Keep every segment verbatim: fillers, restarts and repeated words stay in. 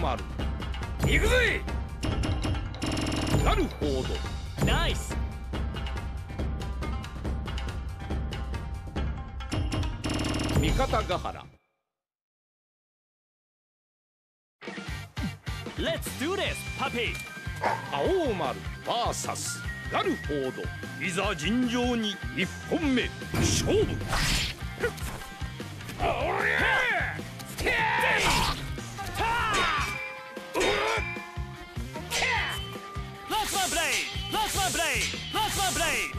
丸。行くぜ。ガルフォード。 ナイス。 三方ヶ原。 Let's do this, puppy. 青丸 ブイエス ガルフォード。いざ尋常に一本目勝負。おりゃ Lost my blade! Lost my blade! Lost my blade!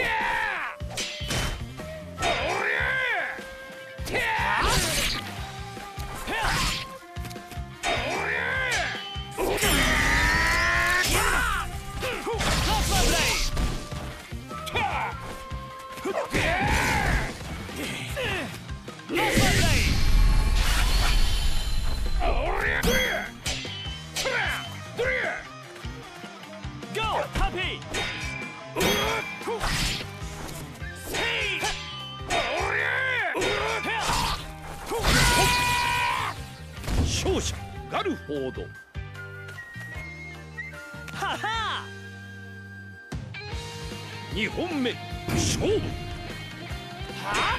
Lost my blade! Lost my blade! Go, puppy! Hey! 勝者ガルフォード。 Ha ha! 二本目勝負。 は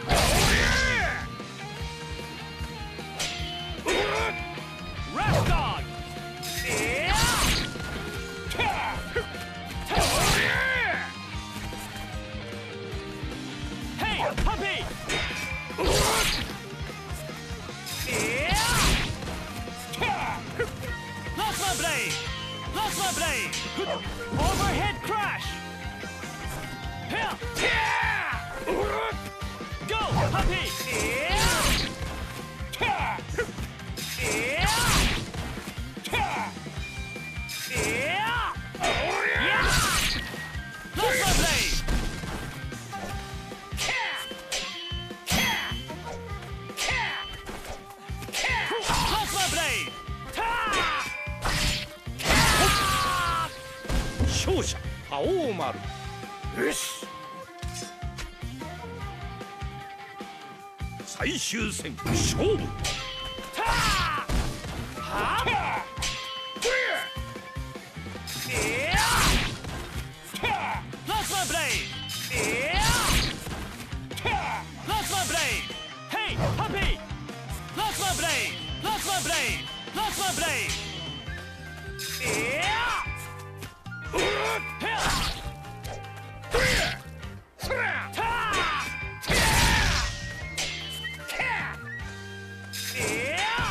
Rat dog! Yeah! Hey, puppy! Yeah! Lost my blade! Lost my blade! Overhead crash! Here! Go, puppy! Yeah! Yeah! Yeah! Yeah! Lost my blade! Lost my blade! Ta! 勝者青丸。よし。最終戦勝負。 Ta! Ha! Yeah! Lost my blade! Yeah! Lost my blade! Hey, puppy! Lost my blade! Lost my blade! Lost my blade! Yeah! Here! Ta! Yeah!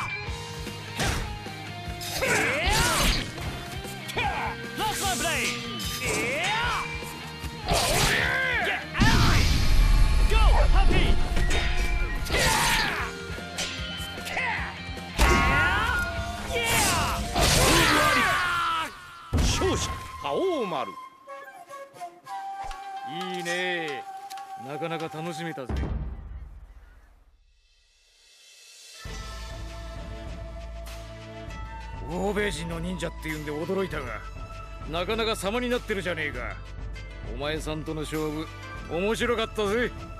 Yeah! Lost my blade! Yeah! Get angry! Go, puppy! Yeah! Yeah! 勝者青丸。 いいね。なかなか楽しめたぜ。欧米人の忍者っていうんで驚いたが、なかなか様になってるじゃねえか。お前さんとの勝負面白かったぜ。